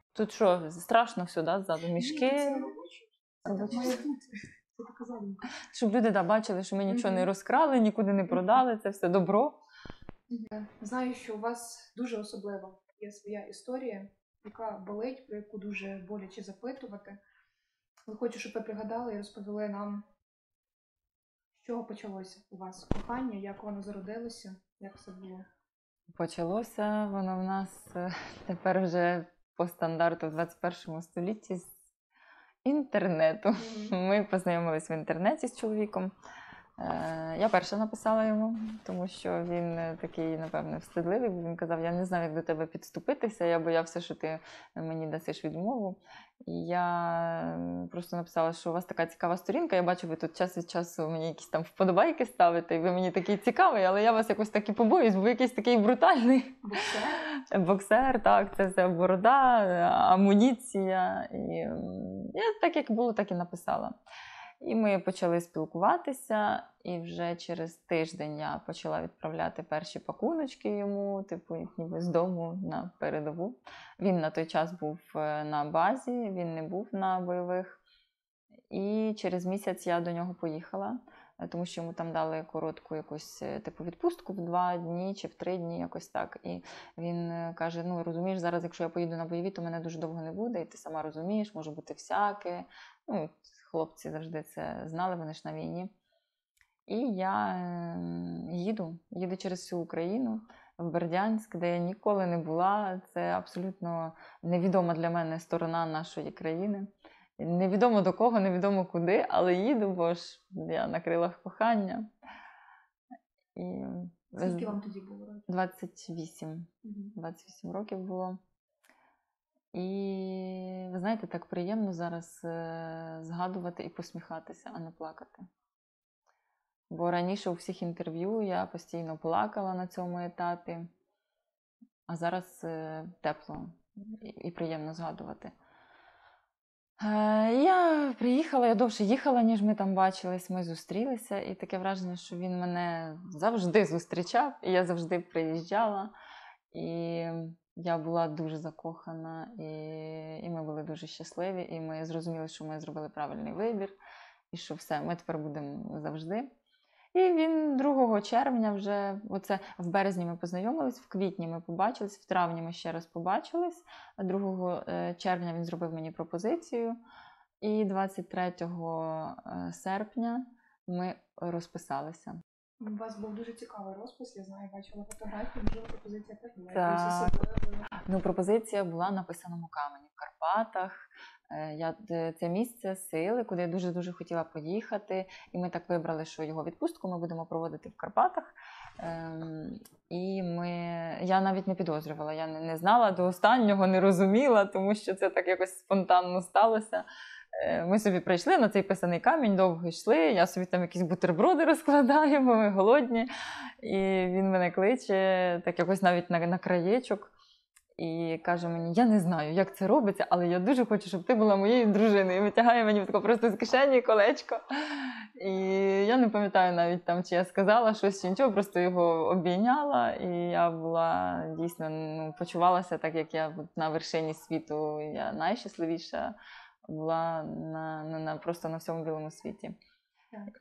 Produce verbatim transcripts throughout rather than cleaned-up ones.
Тут що, страшно все, да, ззаду? Ні, Мішки? це робоче. Це так має бути. Це така задумка. Щоб люди да, бачили, що ми нічого не Мгм. розкрали, нікуди не продали, це все добро. Знаю, що у вас дуже особлива є своя історія, яка болить, про яку дуже боляче запитувати. Але хочу, щоб ви пригадали і розповіли нам, з чого почалося у вас кохання, як воно зародилося, як все було. Почалося воно в нас е, тепер вже по стандарту в двадцять першому столітті з інтернету. Мгм. Ми познайомились в інтернеті з чоловіком. Е, Я перша написала йому, тому що він е, такий, напевне, встидливий, бо він казав, я не знаю, як до тебе підступитися, я боявся, що ти мені дасиш відмову. І я м, просто написала, що у вас така цікава сторінка, я бачу, ви тут час від часу мені якісь там вподобайки ставите, і ви мені такий цікавий, але я вас якось так і побоюсь, бо ви якийсь такий брутальний. Боксер? Боксер, так, це все борода, амуніція. І м, я так, як було, так і написала. І ми почали спілкуватися, і вже через тиждень я почала відправляти перші пакуночки йому, типу, як ніби з дому на передову. Він на той час був е, на базі, він не був на бойових. І через місяць я до нього поїхала, е, тому що йому там дали коротку якусь е, типу відпустку в два дні чи в три дні, якось так. І він е, каже: ну розумієш, зараз, якщо я поїду на бойові, то мене дуже довго не буде, і ти сама розумієш, може бути всяке. Ну, хлопці завжди це знали, вони ж на війні. І я е, їду, їду через всю Україну в Бердянськ, де я ніколи не була. Це абсолютно невідома для мене сторона нашої країни. Невідомо до кого, невідомо куди, але їду, бо ж я на крилах кохання. І Скільки вам тоді було років? двадцять вісім. Мгм. двадцять вісім років було. І ви знаєте, так приємно зараз е, згадувати і посміхатися, а не плакати. Бо раніше у всіх інтерв'ю я постійно плакала на цьому етапі, а зараз е, тепло і, і приємно згадувати. Е, Я приїхала, я довше їхала, ніж ми там бачились, ми зустрілися, і таке враження, що він мене завжди зустрічав, і я завжди приїжджала, і я була дуже закохана, і, і ми були дуже щасливі, і ми зрозуміли, що ми зробили правильний вибір, і що все, ми тепер будемо завжди. І він другого червня вже, оце в березні ми познайомились, в квітні ми побачились, в травні ми ще раз побачились. другого червня він зробив мені пропозицію. І двадцять третього серпня ми розписалися. У вас був дуже цікавий розпис, я знаю, бачила фотографії, можливо, пропозиція теж була Так. якоюсь особливою. Ну, пропозиція була на писаному камені в Карпатах. Е, Я, д- це місце сили, куди я дуже-дуже хотіла поїхати. І ми так вибрали, що його відпустку ми будемо проводити в Карпатах. Ем, і ми, я навіть не підозрювала, я не, не знала до останнього, не розуміла, тому що це так якось спонтанно сталося. Е, Ми собі прийшли на цей писаний камінь, довго йшли, я собі там якісь бутерброди розкладаю, бо ми голодні. І він мене кличе, так якось навіть на, на краєчок. І каже мені: я не знаю, як це робиться, але я дуже хочу, щоб ти була моєю дружиною. І витягає мені тако просто з кишені колечко. І я не пам'ятаю навіть там, чи я сказала щось, чи нічого, просто його обійняла. І я була дійсно, ну, почувалася так, як я на вершині світу. Я найщасливіша була на, на, на, просто на всьому білому світі. Так.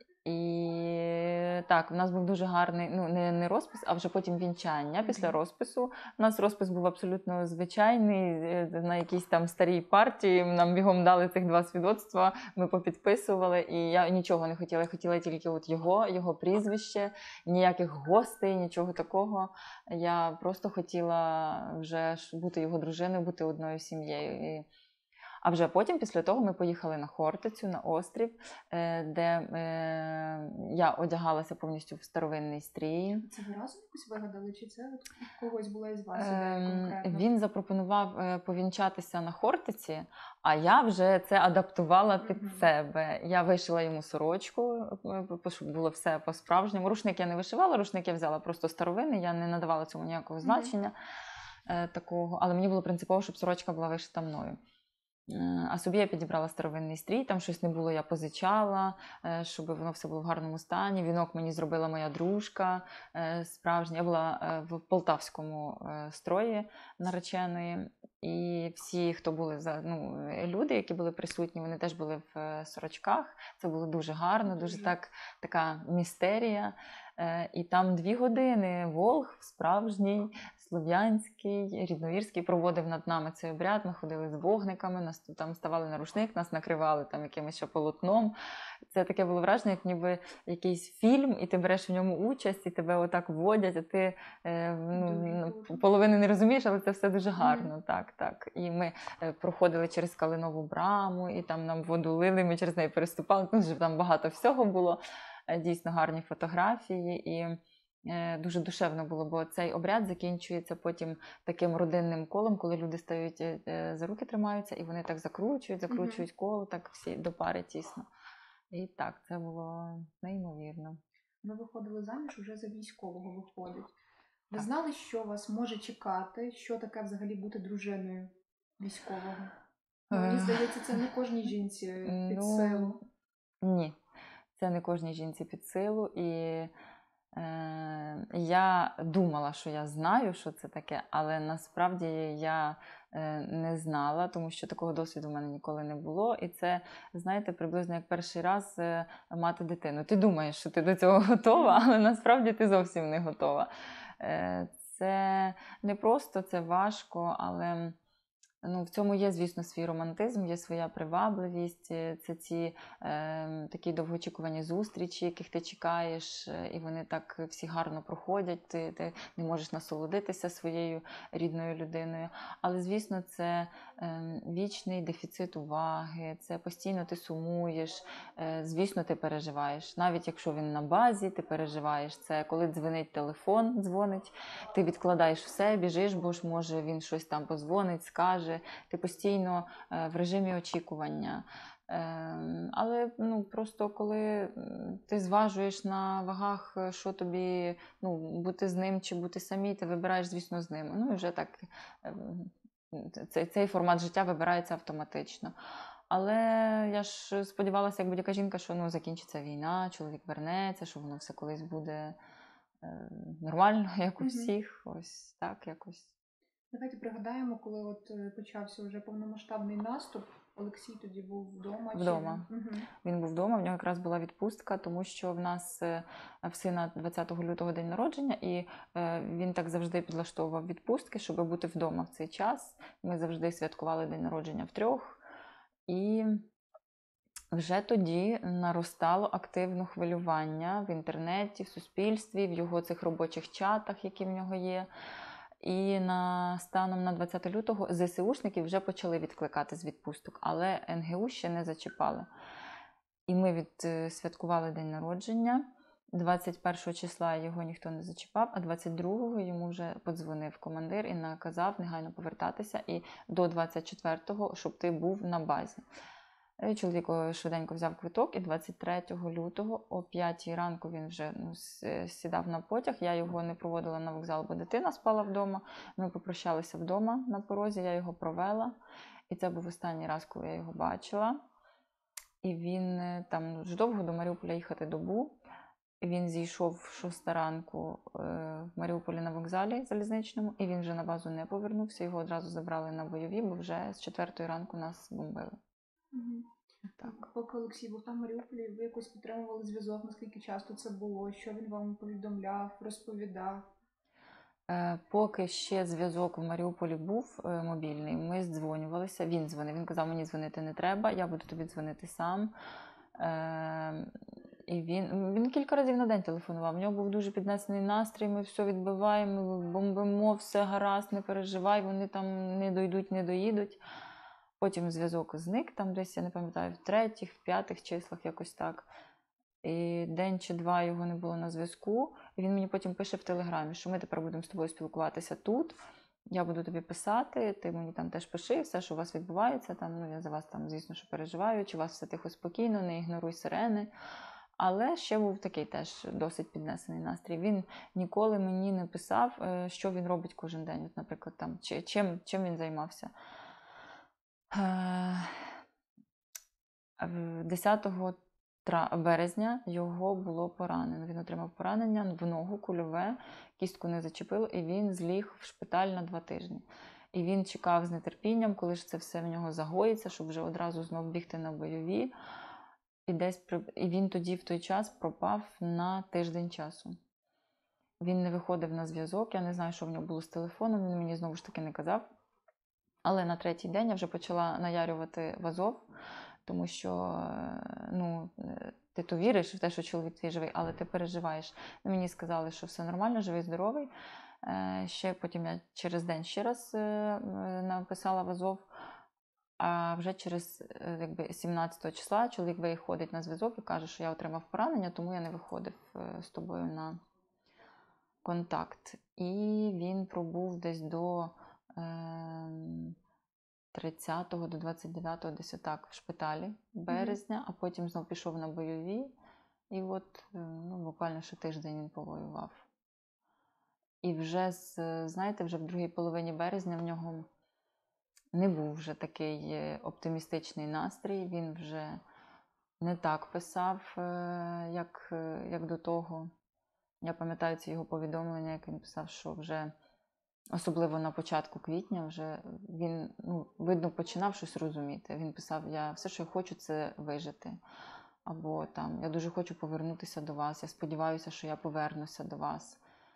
І так, у нас був дуже гарний, ну не, не розпис, а вже потім вінчання. Після Мгм. розпису у нас розпис був абсолютно звичайний, е, на якійсь там старій партії. Нам бігом дали цих два свідоцтва, ми попідписували, і я нічого не хотіла. Я хотіла тільки от його, його прізвище, ніяких гостей, нічого такого. Я просто хотіла вже ж бути його дружиною, бути одною сім'єю. І а вже потім, після того, ми поїхали на Хортицю, на острів, е, де е, я одягалася повністю в старовинний стрій. Це ви разом якось вигадали, чи це от у когось була із вас ідея Ем, конкретно? Він запропонував е, повінчатися на Хортиці, а я вже це адаптувала під Мгм. себе. Я вишила йому сорочку, е, щоб було все по-справжньому. Рушник я не вишивала, рушник я взяла просто старовинний, я не надавала цьому ніякого Мгм. значення е, такого, але мені було принципово, щоб сорочка була вишита мною. Е, А собі я підібрала старовинний стрій, там щось не було, я позичала, е, щоб воно все було в гарному стані. Вінок мені зробила моя дружка е, справжня. Я була е, в полтавському е, строї нареченої. І всі, хто були за ну, люди, які були присутні, вони теж були в е, сорочках. Це було дуже гарно, дуже Дуже. так, така містерія. Е, І там дві години Волг справжній, слов'янський, рідновірський проводив над нами цей обряд. Ми ходили з вогниками, нас там ставали на рушник, нас накривали там якимось ще полотном. Це таке було враження, як ніби якийсь фільм, і ти береш в ньому участь, і тебе отак вводять, а ти е, ну, Дуже, ну, дуже. половини не розумієш, але це все дуже гарно. Мгм. Так, так. І ми е, проходили через Калинову браму, і там нам воду лили, ми через неї переступали. Ну, вже там багато всього було. Е, Дійсно гарні фотографії. І е, дуже душевно було, бо цей обряд закінчується потім таким родинним колом, коли люди стають е, е, за руки тримаються, і вони так закручують, закручують коло, так всі до пари тісно. І так, це було неймовірно. Ви виходили заміж уже за військового виходить. Ви Так. знали, що вас може чекати, що таке взагалі бути дружиною військового? Ну, мені Е, здається, це не кожній жінці під Ну, силу. Ні, це не кожній жінці під силу. І е, я думала, що я знаю, що це таке, але насправді я е, не знала, тому що такого досвіду в мене ніколи не було. І це, знаєте, приблизно як перший раз е, мати дитину. Ти думаєш, що ти до цього готова, але насправді ти зовсім не готова. Е, Це не просто, це важко, але ну, в цьому є, звісно, свій романтизм, є своя привабливість, е, це ці е, такі довгоочікувані зустрічі, яких ти чекаєш, е, і вони так всі гарно проходять, ти, ти не можеш насолодитися своєю рідною людиною. Але, звісно, це е, вічний дефіцит уваги, це постійно ти сумуєш, е, звісно, ти переживаєш. Навіть якщо він на базі, ти переживаєш. Це коли дзвонить телефон, дзвонить, ти відкладаєш все, біжиш, бо ж може він щось там позвонить, скаже. Ти постійно е, в режимі очікування. Е, Але ну, просто коли ти зважуєш на вагах, що тобі ну, бути з ним чи бути самій, ти вибираєш, звісно, з ним. Ну і вже так е, цей, цей формат життя вибирається автоматично. Але я ж сподівалася, як будь-яка жінка, що ну, закінчиться війна, чоловік вернеться, що воно все колись буде е, нормально, як у Мгм. всіх. Ось так якось. Давайте пригадаємо, коли от е, почався вже повномасштабний наступ, Олексій тоді був вдома. Вдома. Чи... Угу. Він був вдома, в нього якраз була відпустка, тому що в нас е, в сина двадцятого лютого день народження, і е, він так завжди підлаштовував відпустки, щоб бути вдома в цей час. Ми завжди святкували день народження втрьох. І вже тоді наростало активне хвилювання в інтернеті, в суспільстві, в його цих робочих чатах, які в нього є. І на станом на двадцяте лютого ЗСУшники вже почали відкликати з відпусток, але ен ге у ще не зачіпали. І ми відсвяткували день народження. двадцять першого числа його ніхто не зачіпав, а двадцять другого йому вже подзвонив командир і наказав негайно повертатися і до двадцять четвертого, щоб ти був на базі. Чоловік швиденько взяв квиток, і двадцять третього лютого о п'ятій ранку він вже ну, сідав на потяг. Я його не проводила на вокзал, бо дитина спала вдома. Ми попрощалися вдома на порозі, я його провела. І це був останній раз, коли я його бачила. І він там дуже довго до Маріуполя їхати добу. Він зійшов в шоста ранку в Маріуполі на вокзалі залізничному, і він вже на базу не повернувся. Його одразу забрали на бойові, бо вже з четвертої ранку нас бомбили. Угу. Так. Поки Олексій був там в Маріуполі, ви якось підтримували зв'язок, наскільки часто це було, що він вам повідомляв, розповідав? Е, Поки ще зв'язок в Маріуполі був е, мобільний, ми здзвонювалися, він дзвонив, він казав, мені дзвонити не треба, я буду тобі дзвонити сам. Е, І він, він кілька разів на день телефонував, у нього був дуже піднесений настрій, ми все відбиваємо, бомбимо, все гаразд, не переживай, вони там не дойдуть, не доїдуть. Потім зв'язок зник, там десь, я не пам'ятаю, в третіх, в п'ятих числах, якось так. І день чи два його не було на зв'язку. І він мені потім пише в Телеграмі, що ми тепер будемо з тобою спілкуватися тут. Я буду тобі писати, ти мені там теж пиши, все, що у вас відбувається. Там, ну, я за вас, там, звісно, що переживаю, чи у вас все тихо, спокійно, не ігноруй сирени. Але ще був такий теж досить піднесений настрій. Він ніколи мені не писав, що він робить кожен день. От, наприклад, там, чим, чим він займався. десятого березня його було поранено. Він отримав поранення в ногу, кульове, кістку не зачепило, і він зліг в шпиталь на два тижні. І він чекав з нетерпінням, коли ж це все в нього загоїться, щоб вже одразу знов бігти на бойові. І, десь, і він тоді в той час пропав на тиждень часу. Він не виходив на зв'язок, я не знаю, що в нього було з телефоном, він мені знову ж таки не казав. Але на третій день я вже почала наярювати в Азов, тому що, ну, ти то віриш в те, що чоловік твій живий, але ти переживаєш. Мені сказали, що все нормально, живий, здоровий. Ще потім я через день ще раз написала в Азов, а вже через якби, сімнадцятого числа чоловік виходить на зв'язок і каже, що я отримав поранення, тому я не виходив з тобою на контакт. І він пробув десь до тридцятого до двадцять дев'ятого, десь отак, в шпиталі березня, mm-hmm. а потім знов пішов на бойові. І от, ну, буквально ще тиждень він повоював. І вже, знаєте, вже в другій половині березня в нього не був вже такий оптимістичний настрій. Він вже не так писав, як, як до того. Я пам'ятаю ці його повідомлення, як він писав, що вже особливо на початку квітня вже він, ну, видно, починав щось розуміти. Він писав, я все, що я хочу, це вижити. Або там, я дуже хочу повернутися до вас, я сподіваюся, що я повернуся до вас.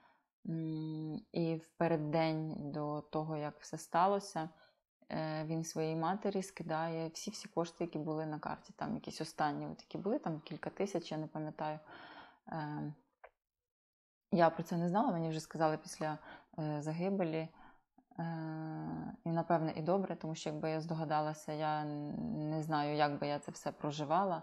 І в переддень до того, як все сталося, він своїй матері скидає всі-всі кошти, які були на карті. Там якісь останні, от які були, там кілька тисяч, я не пам'ятаю. Я про це не знала, мені вже сказали після е, загибелі. Е, і, напевне, і добре, тому що якби я здогадалася, я не знаю, як би я це все проживала.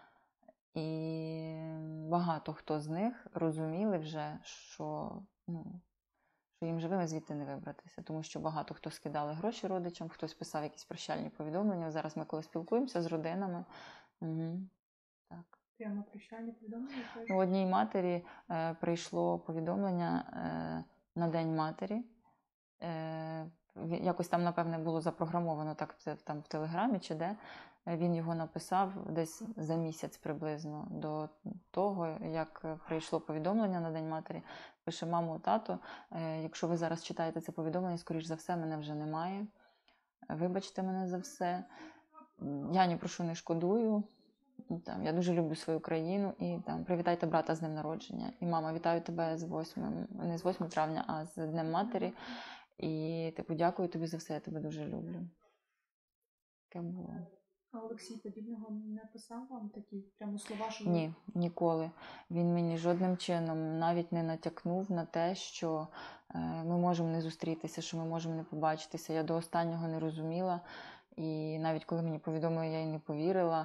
І багато хто з них розуміли вже, що, ну, що їм живими звідти не вибратися. Тому що багато хто скидали гроші родичам, хтось писав якісь прощальні повідомлення. Зараз ми коли спілкуємося з родинами. Угу. Так. Прямо прощальні повідомлення? У одній матері е, прийшло повідомлення е, на День матері. Е, якось там, напевне, було запрограмовано так там, в Телеграмі чи де. Він його написав десь за місяць приблизно до того, як прийшло повідомлення на День матері. Пише: мамо, тато, е, якщо ви зараз читаєте це повідомлення, скоріш за все, мене вже немає. Вибачте мене за все. Я ні про що не шкодую. Там, я дуже люблю свою країну, і там привітайте брата з днем народження. І мама, вітаю тебе з восьмим, не з восьмим травня, а з Днем матері. І типу, дякую тобі за все, я тебе дуже люблю. Таке було. А Олексій подібного не писав вам такі прямо слова, що... Ні, ніколи. Він мені жодним чином навіть не натякнув на те, що е, ми можемо не зустрітися, що ми можемо не побачитися. Я до останнього не розуміла. І навіть коли мені повідомили, я й не повірила.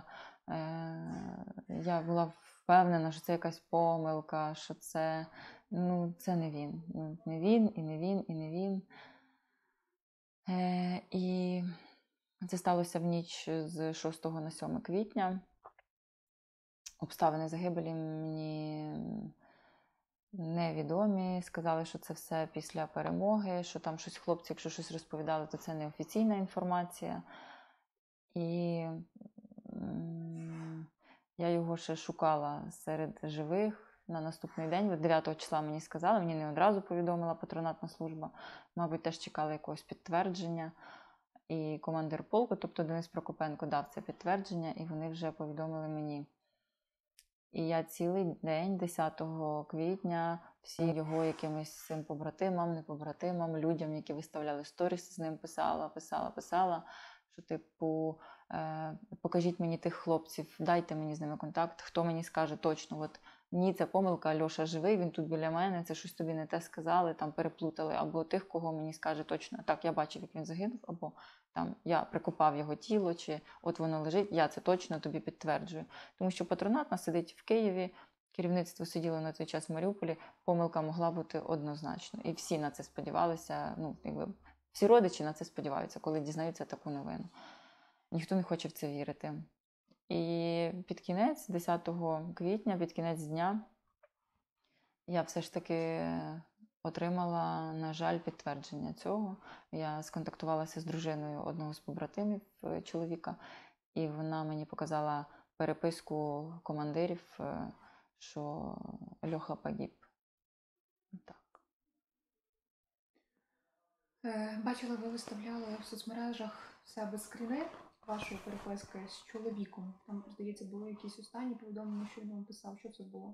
Я була впевнена, що це якась помилка, що це, ну, це не він. Ну, не він, і не він, і не він. Е, і це сталося в ніч з шостого на сьоме квітня. Обставини загибелі мені невідомі. Сказали, що це все після перемоги, що там щось хлопці, якщо щось розповідали, то це не офіційна інформація. І я його ще шукала серед живих на наступний день. дев'ятого числа мені сказали, мені не одразу повідомила патронатна служба. Мабуть, теж чекали якогось підтвердження. І командир полку, тобто Денис Прокопенко, дав це підтвердження, і вони вже повідомили мені. І я цілий день, десятого квітня, всі його якимось цим побратимам, непобратимам, людям, які виставляли сторіс, з ним писала, писала, писала, що, типу, е, покажіть мені тих хлопців, дайте мені з ними контакт, хто мені скаже точно, от, ні, це помилка, Альоша живий, він тут біля мене, це щось тобі не те сказали, там переплутали, або тих, кого мені скаже точно, так, я бачив, як він загинув, або там, я прикопав його тіло, чи от воно лежить, я це точно тобі підтверджую. Тому що патронатна сидить в Києві, керівництво сиділо на той час в Маріуполі, помилка могла бути однозначно. І всі на це сподівалися, ну, якби, всі родичі на це сподіваються, коли дізнаються таку новину. Ніхто не хоче в це вірити. І під кінець, десятого квітня, під кінець дня, я все ж таки отримала, на жаль, підтвердження цього. Я сконтактувалася з дружиною одного з побратимів чоловіка, і вона мені показала переписку командирів, що Льоха погиб. Так. Е, Бачила, ви виставляли в соцмережах в себе скріни вашої переписки з чоловіком. Там, здається, були якісь останні повідомлення, що він вам писав. Що це було?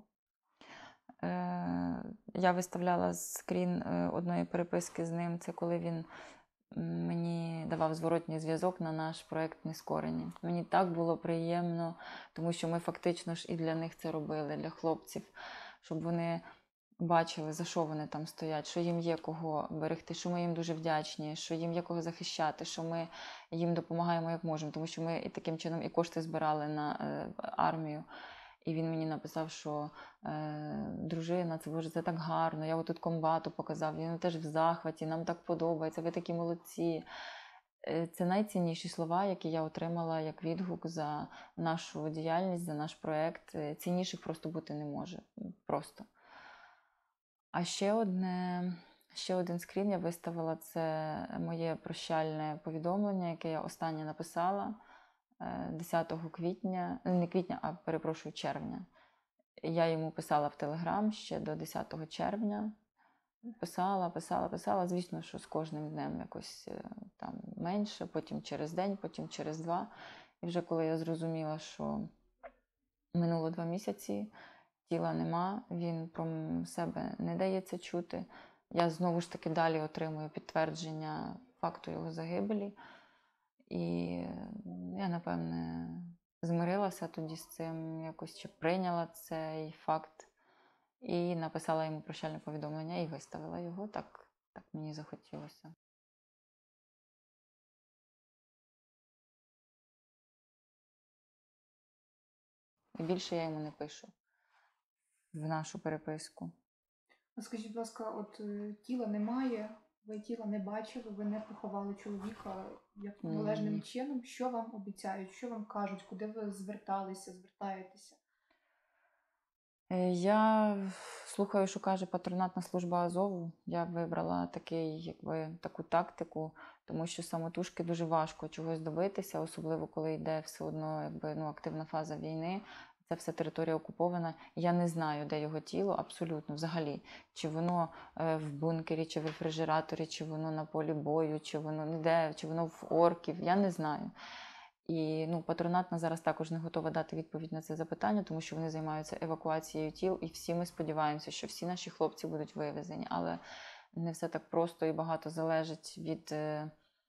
Е, Я виставляла скрін е, одної переписки з ним. Це коли він м, мені давав зворотній зв'язок на наш проєкт «Нескорені». Мені так було приємно, тому що ми фактично ж і для них це робили, для хлопців, щоб вони бачили, за що вони там стоять, що їм є кого берегти, що ми їм дуже вдячні, що їм є кого захищати, що ми їм допомагаємо як можемо, тому що ми і таким чином і кошти збирали на е, армію. І він мені написав, що е, дружина, це боже, це так гарно, я отут комбату показав, він теж в захваті, нам так подобається, ви такі молодці. Е, Це найцінніші слова, які я отримала як відгук за нашу діяльність, за наш проєкт. Е, Цінніших просто бути не може. Просто. А ще одне, ще один скрін я виставила, це моє прощальне повідомлення, яке я останнє написала е, десятого квітня, не квітня, а перепрошую, червня. Я йому писала в Телеграм ще до десятого червня. Писала, писала, писала. Звісно, що з кожним днем якось е, там менше, потім через день, потім через два. І вже коли я зрозуміла, що минуло два місяці, тіла нема, він про себе не дається чути. Я знову ж таки далі отримую підтвердження факту його загибелі. І я, напевне, змирилася тоді з цим, якось чи прийняла цей факт. І написала йому прощальне повідомлення і виставила його. Так, так мені захотілося. І більше я йому не пишу в нашу переписку. А скажіть, будь ласка, от е, тіла немає, ви тіла не бачили, ви не поховали чоловіка як належним Ні. чином. Що вам обіцяють, що вам кажуть, куди ви зверталися, звертаєтеся? Е, Я слухаю, що каже патронатна служба Азову. Я вибрала такий, якби, таку тактику, тому що самотужки дуже важко чогось добитися, особливо коли йде все одно якби, ну, активна фаза війни. Це все територія окупована. Я не знаю, де його тіло, абсолютно, взагалі. Чи воно е, в бункері, чи в рефрижераторі, чи воно на полі бою, чи воно ніде, чи воно в орків. Я не знаю. І ну, патронатна зараз також не готова дати відповідь на це запитання, тому що вони займаються евакуацією тіл, і всі ми сподіваємося, що всі наші хлопці будуть вивезені. Але не все так просто і багато залежить від е,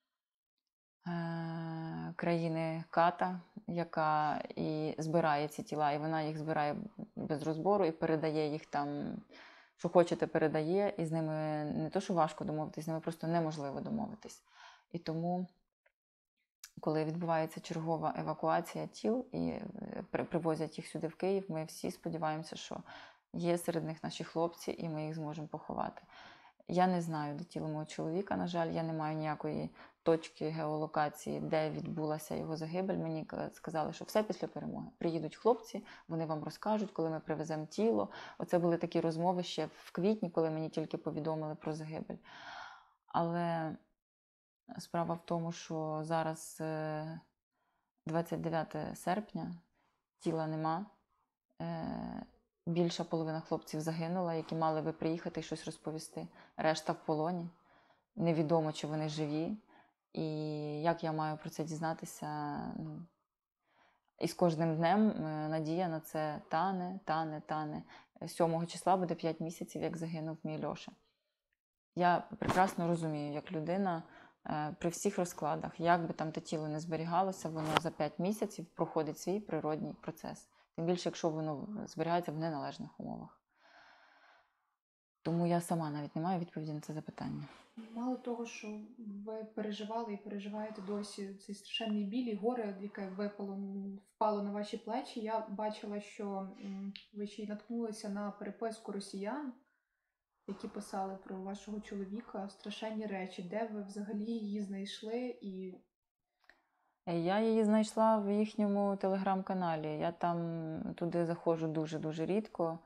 е, країни Ката, яка і збирає ці тіла, і вона їх збирає без розбору і передає їх там, що хочете, передає, і з ними не то, що важко домовитись, з ними просто неможливо домовитись. І тому, коли відбувається чергова евакуація тіл і привозять їх сюди в Київ, ми всі сподіваємося, що є серед них наші хлопці, і ми їх зможемо поховати. Я не знаю, де тіло мого чоловіка, на жаль, я не маю ніякої точки геолокації, де відбулася його загибель. Мені сказали, що все після перемоги. Приїдуть хлопці, вони вам розкажуть, коли ми привеземо тіло. Оце були такі розмови ще в квітні, коли мені тільки повідомили про загибель. Але справа в тому, що зараз двадцять дев'яте серпня, тіла нема. Більша половина хлопців загинула, які мали би приїхати і щось розповісти. Решта в полоні. Невідомо, чи вони живі. І як я маю про це дізнатися? Ну, і з кожним днем надія на це тане, тане, тане. сьомого числа буде п'ять місяців, як загинув мій Льоша. Я прекрасно розумію, як людина при всіх розкладах, як би там те тіло не зберігалося, воно за п'ять місяців проходить свій природній процес. Тим більше, якщо воно зберігається в неналежних умовах. Тому я сама навіть не маю відповіді на це запитання. Мало того, що ви переживали і переживаєте досі цей страшенний біль і горе, яке випало, впало на ваші плечі, я бачила, що ви ще й наткнулися на переписку росіян, які писали про вашого чоловіка страшенні речі. Де ви взагалі її знайшли? І Я її знайшла в їхньому телеграм-каналі. Я там туди заходжу дуже-дуже рідко.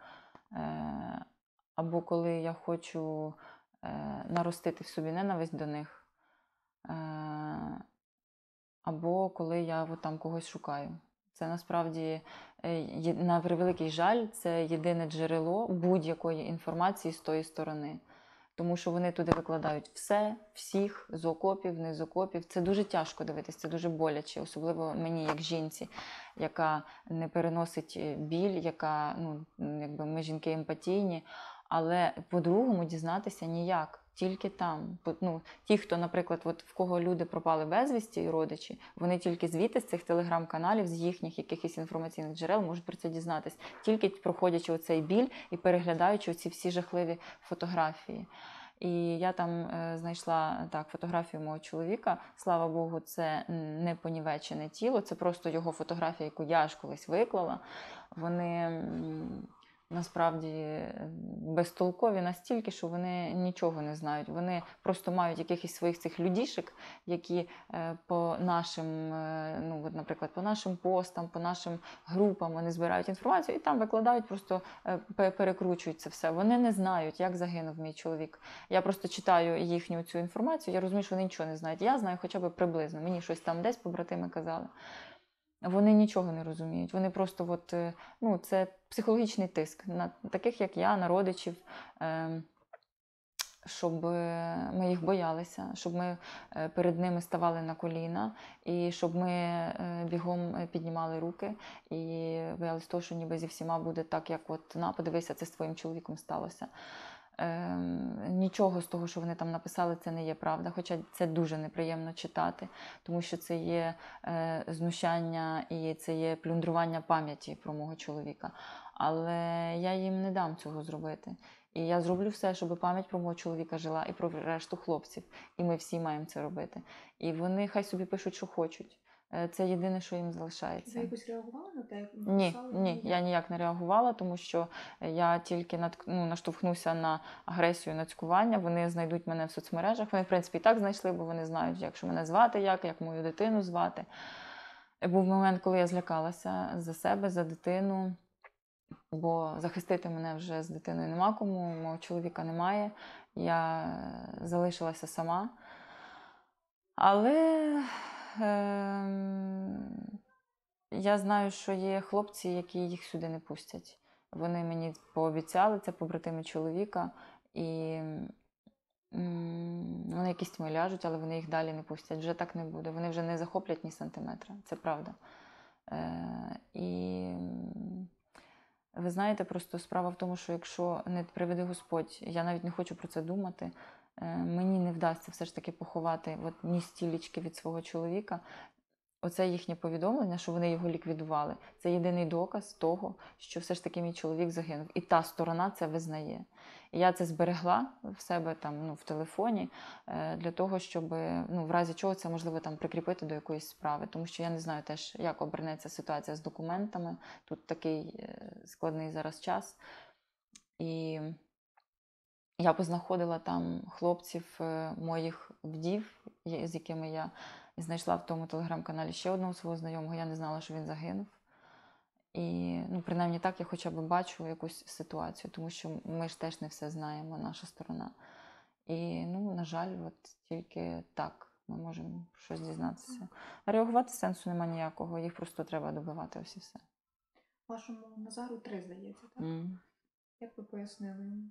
Або коли я хочу наростити в собі ненависть до них, або коли я от там когось шукаю. Це насправді, на превеликий жаль, це єдине джерело будь-якої інформації з тої сторони. Тому що вони туди викладають все, всіх, з окопів, не з окопів. Це дуже тяжко дивитись, це дуже боляче, особливо мені, як жінці, яка не переносить біль, яка, ну, якби ми жінки емпатійні, але по-другому дізнатися ніяк. Тільки там. Ну, ті, хто, наприклад, от в кого люди пропали безвісті і родичі, вони тільки звідти, з цих телеграм-каналів, з їхніх якихось інформаційних джерел можуть про це дізнатись. Тільки проходячи оцей біль і переглядаючи оці всі жахливі фотографії. І я там е, знайшла так, фотографію мого чоловіка. Слава Богу, це не понівечене тіло, це просто його фотографія, яку я ж колись виклала. Вони... насправді безтолкові настільки, що вони нічого не знають. Вони просто мають якихось своїх цих людішек, які по нашим, ну, от, наприклад, по нашим постам, по нашим групам вони збирають інформацію і там викладають, просто перекручують це все. Вони не знають, як загинув мій чоловік. Я просто читаю їхню цю інформацію, я розумію, що вони нічого не знають. Я знаю хоча б приблизно. Мені щось там десь побратими казали. Вони нічого не розуміють. Вони просто, от, ну, це психологічний тиск на таких, як я, на родичів, щоб ми їх боялися, щоб ми перед ними ставали на коліна, і щоб ми бігом піднімали руки і боялися того, що ніби зі всіма буде так, як от, на, подивися, це з твоїм чоловіком сталося. Е, нічого з того, що вони там написали, це не є правда, хоча це дуже неприємно читати, тому що це є е, знущання і це є плюндрування пам'яті про мого чоловіка. Але я їм не дам цього зробити. І я зроблю все, щоб пам'ять про мого чоловіка жила і про решту хлопців. І ми всі маємо це робити. І вони хай собі пишуть, що хочуть. Це єдине, що їм залишається. Ви якось реагували на те, як написали? Ні, ні, я ніяк не реагувала, тому що я тільки над, ну, наштовхнуся на агресію, на цькування. Вони знайдуть мене в соцмережах. Вони, в принципі, і так знайшли, бо вони знають, як що мене звати, як, як мою дитину звати. Був момент, коли я злякалася за себе, за дитину, бо захистити мене вже з дитиною нема кому, мого чоловіка немає. Я залишилася сама. Але я знаю, що є хлопці, які їх сюди не пустять. Вони мені пообіцяли, це побратими чоловіка, і вони якісь тьми ляжуть, але вони їх далі не пустять. Вже так не буде. Вони вже не захоплять ні сантиметра, це правда. І ви знаєте, просто справа в тому, що якщо не приведе Господь, я навіть не хочу про це думати, мені не вдасться все ж таки поховати от ні стілечки від свого чоловіка. Оце їхнє повідомлення, що вони його ліквідували, це єдиний доказ того, що все ж таки мій чоловік загинув. І та сторона це визнає. І я це зберегла в себе там, ну, в телефоні, для того, щоб, ну, в разі чого це можливо там прикріпити до якоїсь справи. Тому що я не знаю теж, як обернеться ситуація з документами. Тут такий складний зараз час. І я познаходила там хлопців моїх вдів, з якими я знайшла в тому телеграм-каналі ще одного свого знайомого. Я не знала, що він загинув. І, ну, принаймні так я хоча б бачу якусь ситуацію, тому що ми ж теж не все знаємо, наша сторона. І, ну, на жаль, от тільки так ми можемо щось дізнатися. Реагувати сенсу нема ніякого, їх просто треба добивати, ось і все. Вашому Назару три, здається, так? Mm. Як ви пояснили йому?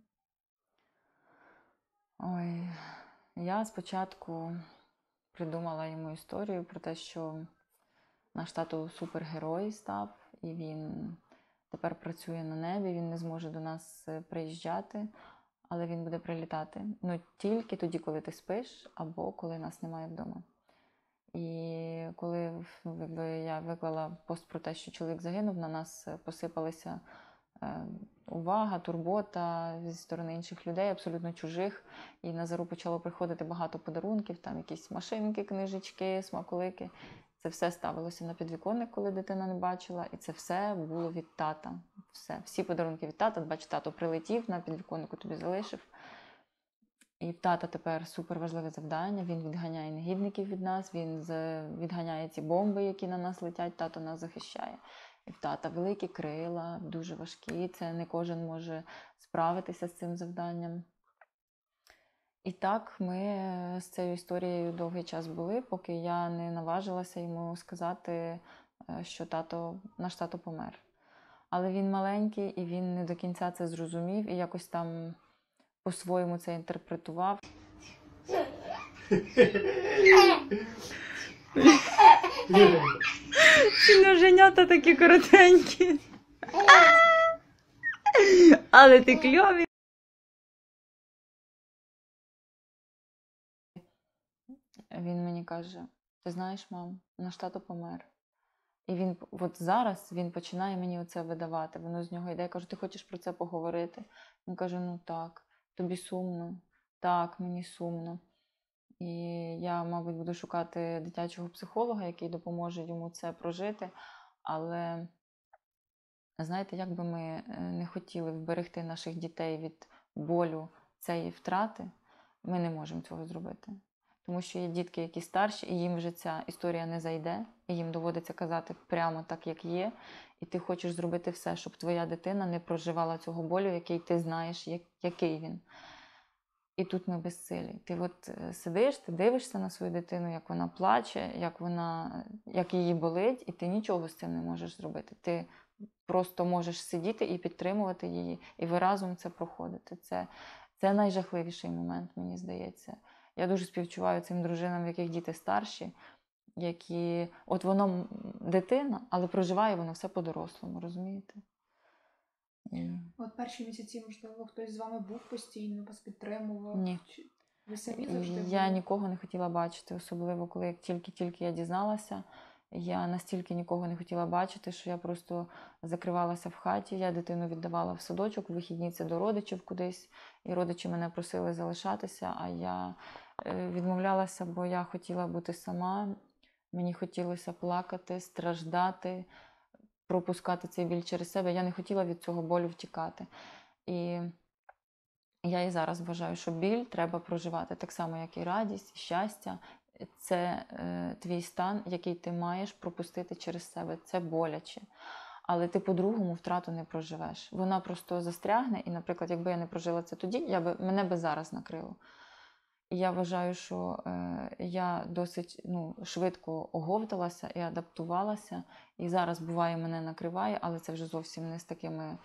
Ой, я спочатку придумала йому історію про те, що наш тато супергерой став, і він тепер працює на небі, він не зможе до нас приїжджати, але він буде прилітати. Ну, тільки тоді, коли ти спиш, або коли нас немає вдома. І коли якби, я виклала пост про те, що чоловік загинув, на нас посипалися е, увага, турбота зі сторони інших людей, абсолютно чужих. І Назару почало приходити багато подарунків, там якісь машинки, книжечки, смаколики. Це все ставилося на підвіконник, коли дитина не бачила, і це все було від тата. Все. Всі подарунки від тата. Бач, тато прилетів, на підвіконнику тобі залишив. І в тата тепер суперважливе завдання. Він відганяє негідників від нас, він відганяє ці бомби, які на нас летять, тато нас захищає. І в тата великі крила, дуже важкі, це не кожен може справитися з цим завданням. І так ми з цією історією довгий час були, поки я не наважилася йому сказати, що тато, наш тато помер. Але він маленький, і він не до кінця це зрозумів, і якось там по-своєму це інтерпретував. Ці ноженята такі коротенькі. Але ти кльовий. Він мені каже, ти знаєш, мам, наш тато помер. І він, от зараз він починає мені оце видавати. Воно з нього йде. Я кажу, ти хочеш про це поговорити? Він каже, ну так, тобі сумно. Так, мені сумно. І я, мабуть, буду шукати дитячого психолога, який допоможе йому це прожити. Але, знаєте, як би ми не хотіли вберегти наших дітей від болю цієї втрати, ми не можемо цього зробити. Тому що є дітки, які старші, і їм вже ця історія не зайде, і їм доводиться казати прямо так, як є. І ти хочеш зробити все, щоб твоя дитина не проживала цього болю, який ти знаєш, який він. І тут ми безсилі. Ти от сидиш, ти дивишся на свою дитину, як вона плаче, як вона, як її болить, і ти нічого з цим не можеш зробити. Ти просто можеш сидіти і підтримувати її, і ви разом це проходите. Це, це найжахливіший момент, мені здається. Я дуже співчуваю цим дружинам, в яких діти старші, які, от воно дитина, але проживає воно все по-дорослому, розумієте? І... От перші місяці, можливо, хтось з вами був постійно, вас підтримував? Ні. Ви самі завжди Я були? нікого не хотіла бачити, особливо коли як тільки-тільки я дізналася. Я настільки нікого не хотіла бачити, що я просто закривалася в хаті, я дитину віддавала в садочок, в вихідні це до родичів кудись, і родичі мене просили залишатися, а я відмовлялася, бо я хотіла бути сама, мені хотілося плакати, страждати, пропускати цей біль через себе, я не хотіла від цього болю втікати. І я і зараз вважаю, що біль треба проживати так само, як і радість, і щастя. Це е, твій стан, який ти маєш пропустити через себе. Це боляче. Але ти по-другому втрату не проживеш. Вона просто застрягне, і, наприклад, якби я не прожила це тоді, я би, мене би зараз накрило. І я вважаю, що е, я досить ну, швидко оговталася і адаптувалася. І зараз, буває, мене накриває, але це вже зовсім не з такими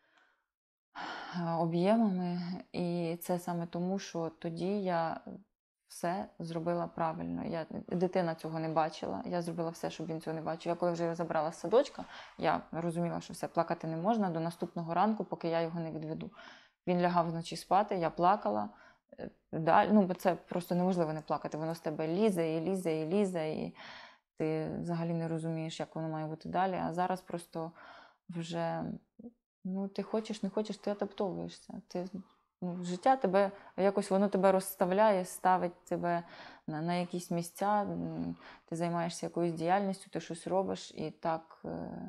об'ємами. І це саме тому, що тоді я все зробила правильно. Я, дитина цього не бачила, я зробила все, щоб він цього не бачив. Я коли вже його забрала з садочка, я розуміла, що все, плакати не можна до наступного ранку, поки я його не відведу. Він лягав вночі спати, я плакала. Далі, ну, бо це просто неможливо не плакати, воно з тебе лізе і лізе і лізе, і ти взагалі не розумієш, як воно має бути далі. А зараз просто вже, ну, ти хочеш, не хочеш, ти адаптовуєшся. Ти, ну, життя тебе, якось воно тебе розставляє, ставить тебе на, на якісь місця, ти займаєшся якоюсь діяльністю, ти щось робиш, і так...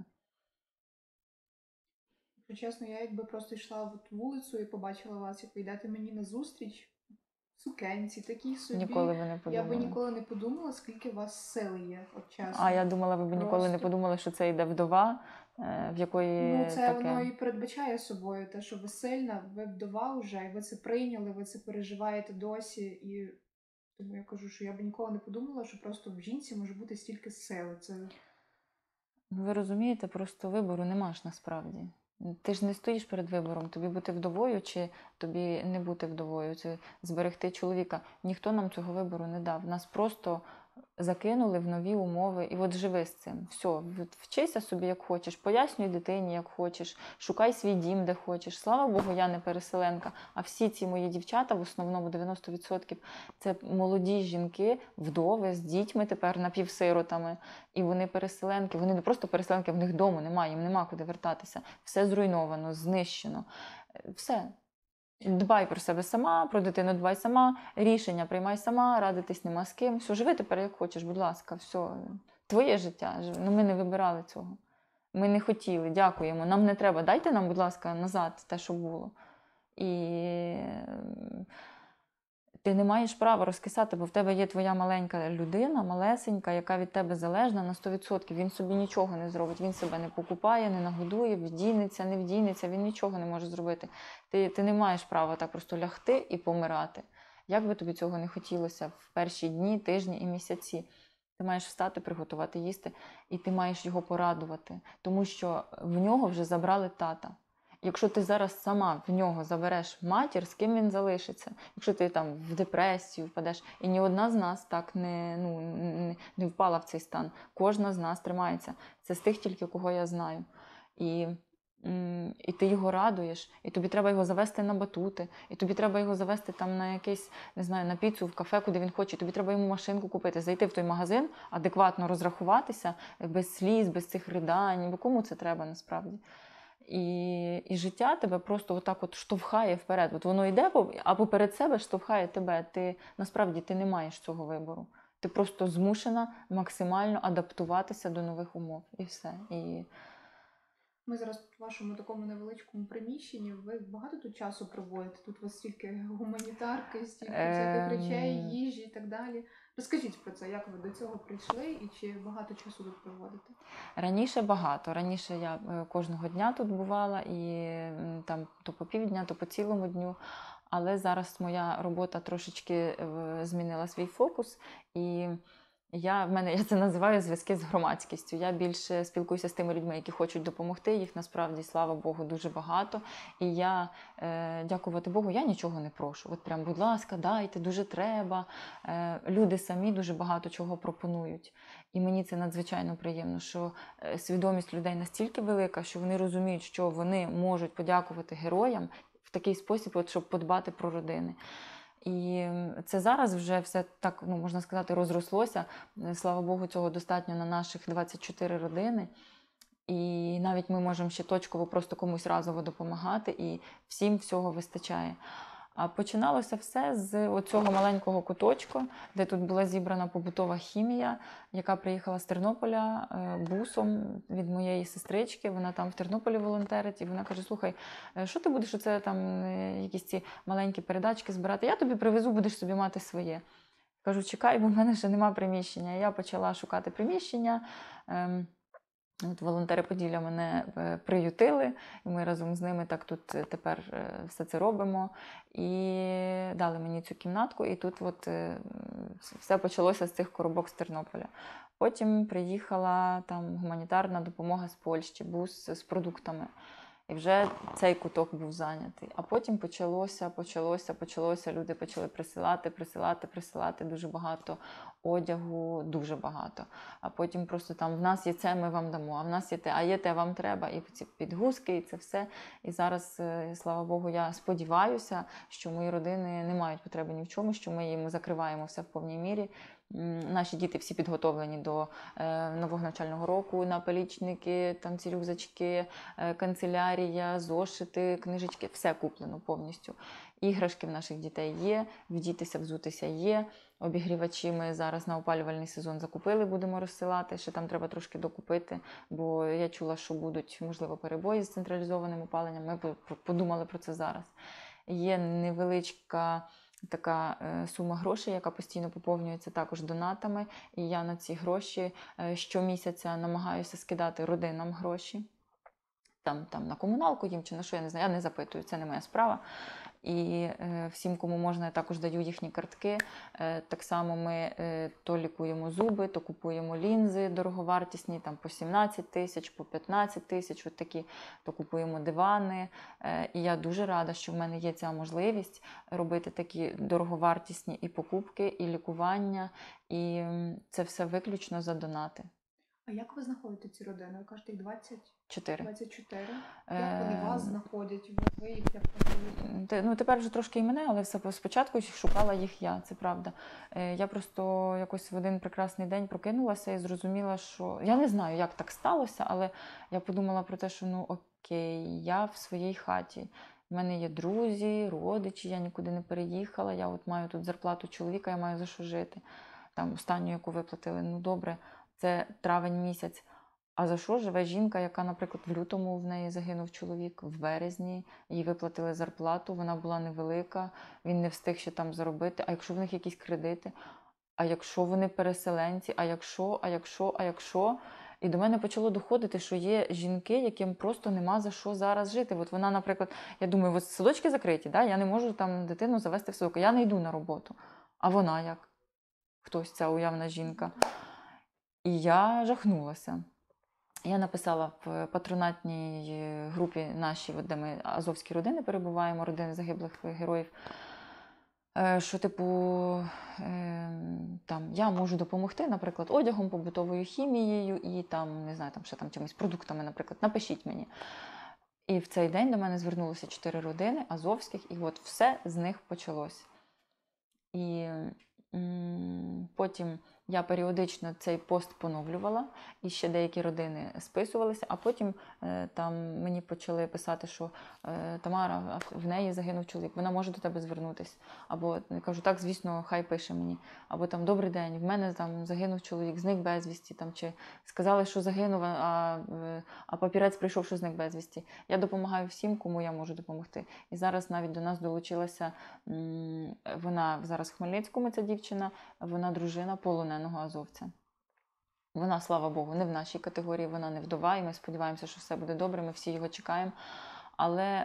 Чесно, я якби просто йшла в вулицю і побачила вас, як ви йдете мені на зустріч, сукенці, такі собі. Ніколи би не подумала. Я би ніколи не подумала, скільки у вас сили є от часу. А я думала, ви б просто... ніколи не подумали, що це йде вдова, в якої Ну, це таке... воно і передбачає собою, те, що ви сильна, ви вдова вже, і ви це прийняли, ви це переживаєте досі. І тому я кажу, що я б ніколи не подумала, що просто в жінці може бути стільки сили. Це... Ви розумієте, просто вибору нема ж насправді. Ти ж не стоїш перед вибором, тобі бути вдовою чи тобі не бути вдовою, це зберегти чоловіка. Ніхто нам цього вибору не дав. Нас просто закинули в нові умови, і от живи з цим. Все, вчися собі як хочеш, пояснюй дитині як хочеш, шукай свій дім де хочеш. Слава Богу, я не переселенка, а всі ці мої дівчата, в основному дев'яносто відсотків, це молоді жінки, вдови з дітьми тепер напівсиротами, і вони переселенки, вони не просто переселенки, в них дому немає, їм нема куди вертатися. Все зруйновано, знищено. Все. Дбай про себе сама, про дитину дбай сама, рішення приймай сама, радитись нема з ким. Все, живи тепер як хочеш, будь ласка, все. Твоє життя. Ну, ми не вибирали цього. Ми не хотіли, дякуємо. Нам не треба. Дайте нам, будь ласка, назад те, що було. І ти не маєш права розкисати, бо в тебе є твоя маленька людина, малесенька, яка від тебе залежна на сто відсотків. Він собі нічого не зробить, він себе не покупає, не нагодує, вдінеться, не вдінеться, він нічого не може зробити. Ти, ти не маєш права так просто лягти і помирати. Як би тобі цього не хотілося в перші дні, тижні і місяці. Ти маєш встати, приготувати їсти, і ти маєш його порадувати, тому що в нього вже забрали тата. Якщо ти зараз сама в нього забереш матір, з ким він залишиться? Якщо ти там в депресію впадеш, і ні одна з нас так не, ну, не, не впала в цей стан. Кожна з нас тримається. Це з тих тільки, кого я знаю. І, м, і ти його радуєш, і тобі треба його завести на батути, і тобі треба його завести там на якийсь, не знаю, на піцу, в кафе, куди він хоче, тобі треба йому машинку купити, зайти в той магазин, адекватно розрахуватися, без сліз, без цих ридань, бо кому це треба насправді? І, і життя тебе просто отак от штовхає вперед. От воно йде, а поперед себе штовхає тебе. Ти насправді ти не маєш цього вибору. Ти просто змушена максимально адаптуватися до нових умов. І все. І... Ми зараз в вашому такому невеличкому приміщенні. Ви багато тут часу проводите? Тут у вас стільки гуманітарки, стільки всяких речей, їжі і так далі. Розкажіть про це, як ви до цього прийшли і чи багато часу тут проводите? Раніше багато. Раніше я кожного дня тут бувала, і там то по півдня, то по цілому дню. Але зараз моя робота трошечки змінила свій фокус, і я, в мене, я це називаю зв'язки з громадськістю. Я більше спілкуюся з тими людьми, які хочуть допомогти. Їх насправді, слава Богу, дуже багато. І я, е, дякувати Богу, я нічого не прошу. От прям, будь ласка, дайте, дуже треба. Е, люди самі дуже багато чого пропонують. І мені це надзвичайно приємно, що свідомість людей настільки велика, що вони розуміють, що вони можуть подякувати героям в такий спосіб, от, щоб подбати про родини. І це зараз вже все так, ну, можна сказати, розрослося. Слава Богу, цього достатньо на наших двадцять чотири родини. І навіть ми можемо ще точково просто комусь разово допомагати, і всім всього вистачає. А починалося все з цього маленького куточку, де тут була зібрана побутова хімія, яка приїхала з Тернополя бусом від моєї сестрички. Вона там в Тернополі волонтерить, і вона каже: слухай, що ти будеш оце там якісь ці маленькі передачки збирати? Я тобі привезу, будеш собі мати своє. Кажу, чекай, бо в мене ще нема приміщення. Я почала шукати приміщення. От волонтери Поділля мене приютили, і ми разом з ними так тут тепер все це робимо. І дали мені цю кімнатку, і тут от все почалося з цих коробок з Тернополя. Потім приїхала там гуманітарна допомога з Польщі, бус з продуктами. І вже цей куток був зайнятий. А потім почалося, почалося, почалося, люди почали присилати, присилати, присилати дуже багато одягу, дуже багато. А потім просто там, в нас є це, ми вам дамо, а в нас є те, а є те, вам треба. І ці підгузки, і це все. І зараз, слава Богу, я сподіваюся, що мої родини не мають потреби ні в чому, що ми їм закриваємо все в повній мірі. Наші діти всі підготовлені до е, нового навчального року, наплічники, там ці рюкзачки, е, канцелярія, зошити, книжечки, все куплено повністю. Іграшки в наших дітей є, вдітися, взутися є. Обігрівачі ми зараз на опалювальний сезон закупили, будемо розсилати, ще там треба трошки докупити, бо я чула, що будуть, можливо, перебої з централізованим опаленням, ми подумали про це зараз. Є невеличка така сума грошей, яка постійно поповнюється також донатами. І я на ці гроші щомісяця намагаюся скидати родинам гроші. Там, там на комуналку їм чи на що, я не знаю, я не запитую, це не моя справа. І е, всім, кому можна, я також даю їхні картки. Е, так само ми е, то лікуємо зуби, то купуємо лінзи дороговартісні, там по сімнадцять тисяч, по п'ятнадцять тисяч, от такі, то купуємо дивани. Е, і я дуже рада, що в мене є ця можливість робити такі дороговартісні і покупки, і лікування, і це все виключно за донати. А як ви знаходите ці родини? Ви кажете, їх двадцять чотири. двадцять чотири. Як вони вас знаходять? Ви їх як знаходите? Ну, тепер вже трошки і мене, але все спочатку шукала їх я, це правда. Я просто якось в один прекрасний день прокинулася і зрозуміла, що... Я не знаю, як так сталося, але я подумала про те, що ну окей, я в своїй хаті. У мене є друзі, родичі, я нікуди не переїхала, я от маю тут зарплату чоловіка, я маю за що жити. Там останню, яку виплатили, ну добре, це травень місяць. А за що живе жінка, яка, наприклад, в лютому в неї загинув чоловік, в березні, їй виплатили зарплату, вона була невелика, він не встиг ще там заробити, а якщо в них якісь кредити, а якщо вони переселенці, а якщо, а якщо, а якщо... І до мене почало доходити, що є жінки, яким просто нема за що зараз жити. От вона, наприклад, я думаю, от садочки закриті, да? Я не можу там дитину завести в садок, я не йду на роботу. А вона як? Хтось, ця уявна жінка. І я жахнулася. Я написала в патронатній групі нашій, де ми азовські родини перебуваємо, родини загиблих героїв, що, типу, там, я можу допомогти, наприклад, одягом, побутовою хімією і там, не знаю, там, ще там чимось продуктами, наприклад, напишіть мені. І в цей день до мене звернулося чотири родини азовських, і от все з них почалось. І м- потім я періодично цей пост поновлювала, і ще деякі родини списувалися, а потім е, там мені почали писати, що е, Тамара, в неї загинув чоловік, вона може до тебе звернутися. Або я кажу, так, звісно, хай пише мені. Або там, добрий день, в мене там загинув чоловік, зник безвісті, там, чи сказали, що загинув, а, а папірець прийшов, що зник безвісті. Я допомагаю всім, кому я можу допомогти. І зараз навіть до нас долучилася, м- вона зараз в Хмельницькому, ця дівчина, вона дружина полоненого азовця. Вона, слава Богу, не в нашій категорії, вона не вдова, і ми сподіваємося, що все буде добре, ми всі його чекаємо. Але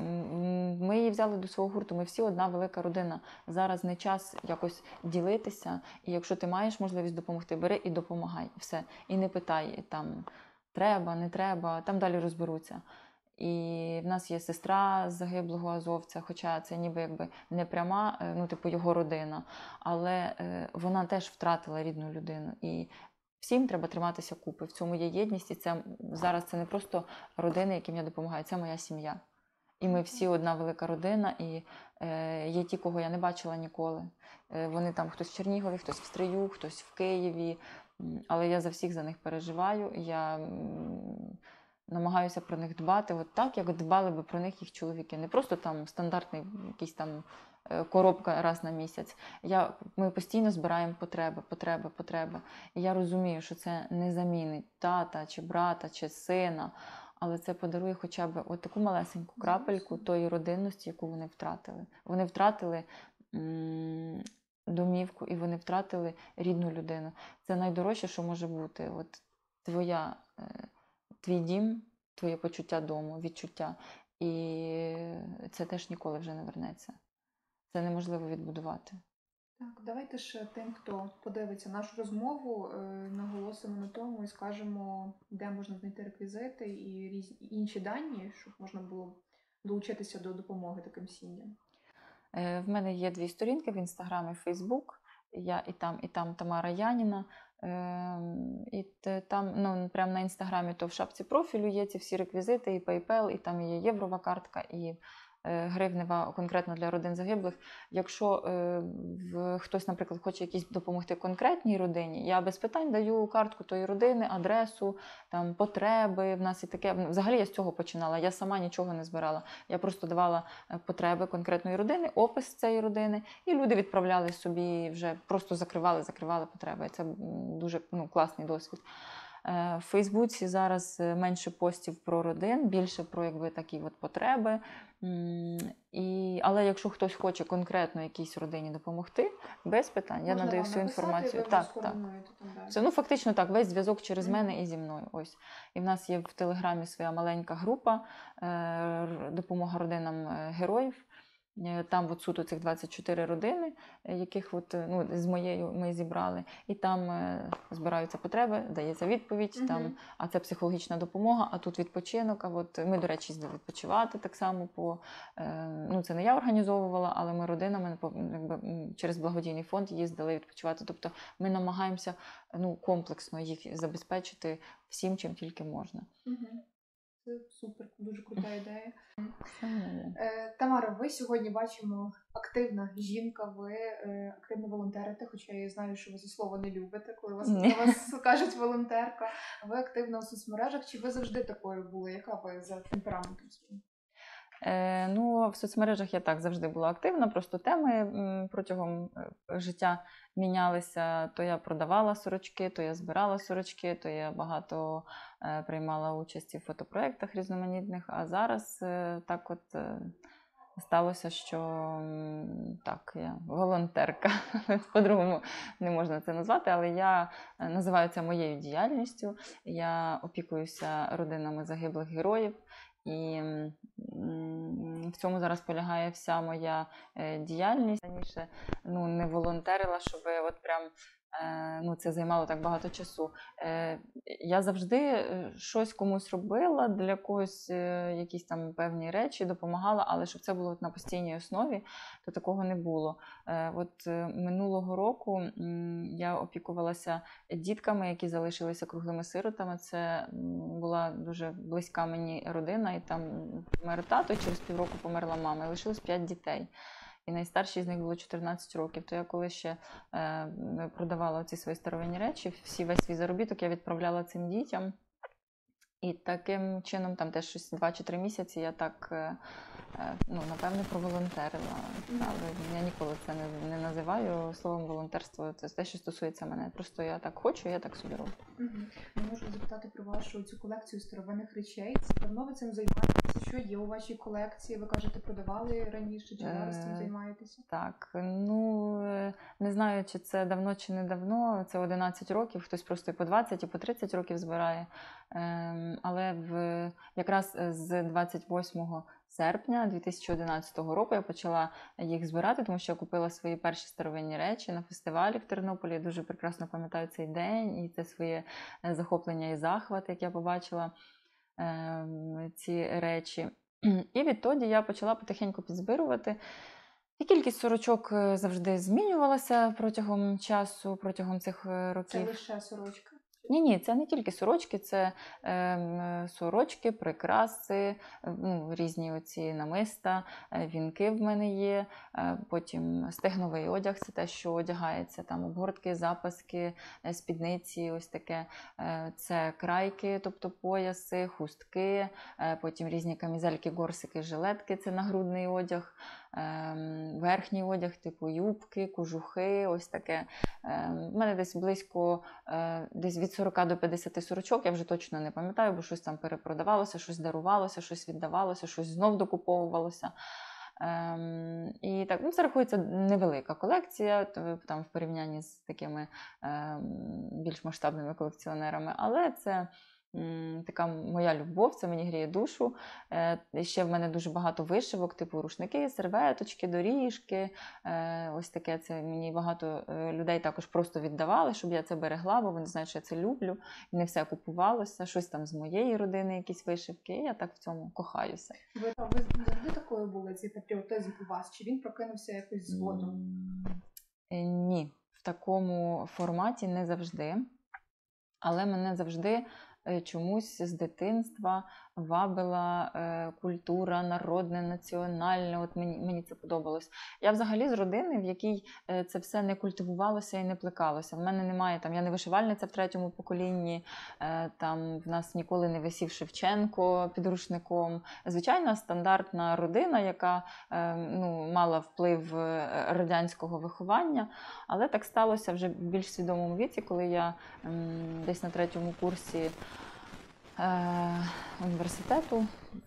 ми її взяли до свого гурту, ми всі одна велика родина. Зараз не час якось ділитися, і якщо ти маєш можливість допомогти, бери і допомагай. Все. І не питай, там, треба, не треба, там далі розберуться. І в нас є сестра загиблого азовця, хоча це ніби якби не пряма, ну, типу, його родина, але вона теж втратила рідну людину. І всім треба триматися купи. В цьому є єдність, і це зараз це не просто родини, яким я допомагаю, це моя сім'я. І ми всі одна велика родина, і е, є ті, кого я не бачила ніколи. Е, вони там, хтось в Чернігові, хтось в Стрию, хтось в Києві, але я за всіх за них переживаю, я м, намагаюся про них дбати, от так, як дбали би про них їх чоловіки. Не просто там стандартний якийсь там коробка раз на місяць. Я, ми постійно збираємо потреби, потреби, потреби. І я розумію, що це не замінить тата, чи брата, чи сина, але це подарує хоча б от таку малесеньку крапельку тої родинності, яку вони втратили. Вони втратили м- домівку, і вони втратили рідну людину. Це найдорожче, що може бути. От твоя, твій дім, твоє почуття дому, відчуття. І це теж ніколи вже не вернеться. Це неможливо відбудувати. Так, давайте ще тим, хто подивиться нашу розмову, наголосимо на тому і скажемо, де можна знайти реквізити і різні інші дані, щоб можна було долучитися до допомоги таким сім'ям. В мене є дві сторінки в Інстаграм і Фейсбук. Я і там, і там Тамара Яніна. І там, ну, прямо на Інстаграмі, то в шапці профілю є ці всі реквізити, і PayPal, і там є єврова картка, і гривнева конкретно для родин загиблих. Якщо е, в, хтось, наприклад, хоче якісь допомогти конкретній родині, я без питань даю картку тої родини, адресу, там, потреби. В нас і таке. Взагалі я з цього починала. Я сама нічого не збирала. Я просто давала потреби конкретної родини, опис цієї родини, і люди відправляли собі, вже просто закривали, закривали потреби. Це дуже, ну, класний досвід. В Фейсбуці зараз менше постів про родин, більше про, якби, такі от потреби. І, але якщо хтось хоче конкретно якійсь родині допомогти, без питань, можна я надаю всю інформацію. Так, так. Це, ну, фактично так, весь зв'язок через mm-hmm. мене і зі мною. Ось. І в нас є в Телеграмі своя маленька група «Допомога родинам героїв». Там от суто цих двадцять чотири родини, яких от, ну, з моєю ми зібрали. І там е, збираються потреби, дається відповідь, uh-huh. там, а це психологічна допомога, а тут відпочинок. А от ми, до речі, їздили відпочивати так само. По, е, ну, це не я організовувала, але ми родинами якби, через благодійний фонд їздили відпочивати. Тобто ми намагаємося, ну, комплексно їх забезпечити всім, чим тільки можна. Uh-huh. Це супер, дуже крута ідея. Е, Тамара, ви сьогодні бачимо активна жінка, ви е, активно волонтерите, хоча я знаю, що ви за слово не любите, коли вас, коли вас кажуть волонтерка. Ви активна у соцмережах, чи ви завжди такою були? Яка ви за темпераментом своїм? Е, ну, в соцмережах я так завжди була активна, просто теми м, протягом життя мінялися. То я продавала сорочки, то я збирала сорочки, то я багато е, приймала участь в фотопроєктах різноманітних, а зараз е, так от е, сталося, що м, так, я волонтерка, по-другому не можна це назвати, але я називаю це моєю діяльністю. Я опікуюся родинами загиблих героїв. І в цьому зараз полягає вся моя діяльність. Раніше, ну, не волонтерила, щоб от прям ну, це займало так багато часу. Я завжди щось комусь робила, для когось якісь там певні речі допомагала, але щоб це було на постійній основі, то такого не було. От минулого року я опікувалася дітками, які залишилися круглими сиротами. Це була дуже близька мені родина, і там помер тато, і через півроку померла мама, і лишилось п'ять дітей. І найстаршій з них було чотирнадцять років. То я коли ще е, продавала ці свої старовинні речі, всі весь свій заробіток я відправляла цим дітям. І таким чином, там теж щось два чи три місяці я так, е, ну, напевне, проволонтерила. Mm-hmm. Але я ніколи це не, не називаю словом волонтерство. Це те, що стосується мене. Просто я так хочу, я так собі роблю. Mm-hmm. Я можу запитати про вашу цю колекцію старовинних речей. Це давно ви цим займаєтеся? Що є у вашій колекції? Ви кажете, продавали раніше, чи зараз цим займаєтеся? Так, ну, не знаю, чи це давно, чи не давно. Це одинадцять років, хтось просто і по двадцять, і по тридцять років збирає. Але в, якраз з двадцять восьмого серпня дві тисячі одинадцятого року я почала їх збирати, тому що я купила свої перші старовинні речі на фестивалі в Тернополі. Я дуже прекрасно пам'ятаю цей день і це своє захоплення і захват, як я побачила ці речі. І відтоді я почала потихеньку підзбирувати. І кількість сорочок завжди змінювалася протягом часу, протягом цих років. Це лише сорочка? Ні-ні, це не тільки сорочки, це е, сорочки, прикраси, ну, різні оці намиста, вінки в мене є, е, потім стегновий одяг, це те, що одягається, там обгортки, запаски, спідниці, ось таке. Е, це крайки, тобто пояси, хустки, е, потім різні камізельки, горсики, жилетки, це нагрудний одяг, е, верхній одяг, типу юбки, кожухи, ось таке. Е, в мене десь близько, е, десь від сорока до п'ятдесяти сорочок, я вже точно не пам'ятаю, бо щось там перепродавалося, щось дарувалося, щось віддавалося, щось знов докуповувалося. Ем, і так, ну, це рахується невелика колекція, там, в порівнянні з такими ем, більш масштабними колекціонерами, але це така моя любов, це мені гріє душу. Е, ще в мене дуже багато вишивок, типу рушники, серветочки, доріжки. Е, ось таке, це мені багато людей також просто віддавали, щоб я це берегла, бо вони знають, що я це люблю. І не все купувалося, щось там з моєї родини, якісь вишивки. І я так в цьому кохаюся. Ви, ви завжди такою були, цей патріотизм у вас? Чи він прокинувся якось згодом? Е, ні, в такому форматі не завжди. Але мене завжди чомусь з дитинства вабила е, культура, народне, національне, от мені, мені це подобалось. Я взагалі з родини, в якій е, це все не культивувалося і не плекалося. В мене немає, там, я не вишивальниця в третьому поколінні, е, там в нас ніколи не висів Шевченко під рушником. Звичайна стандартна родина, яка е, ну, мала вплив радянського виховання, але так сталося вже в більш свідомому віці, коли я е, десь на третьому курсі університету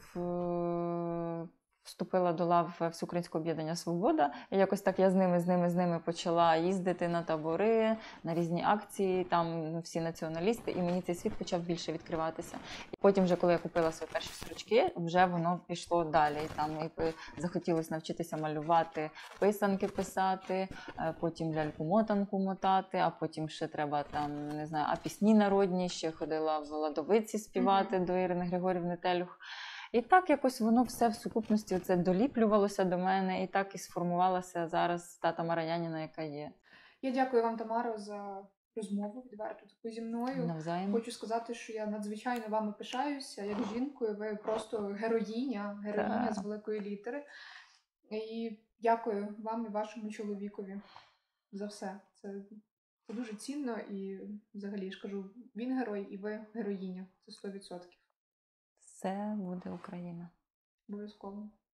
вступила до лав Всеукраїнського об'єднання «Свобода». І якось так я з ними, з ними, з ними почала їздити на табори, на різні акції, там всі націоналісти, і мені цей світ почав більше відкриватися. І потім вже, коли я купила свої перші сорочки, вже воно пішло далі. Там і захотілося навчитися малювати, писанки писати, потім ляльку-мотанку мотати, а потім ще треба там, не знаю, а пісні народні, ще ходила в Ладовиці співати mm-hmm. до Ірини Григорівни Телюх. І так якось воно все в сукупності оце доліплювалося до мене, і так і сформувалася зараз та Тамара Яніна, яка є. Я дякую вам, Тамаро, за розмову відверту таку зі мною. Навзаєм. Хочу сказати, що я надзвичайно вами пишаюся, як жінкою. Ви просто героїня, героїня так. з великої літери. І дякую вам і вашому чоловікові за все. Це, це дуже цінно і взагалі, я ж кажу, він герой і ви героїня. Це сто відсотків. Все буде Україна. Обов'язково.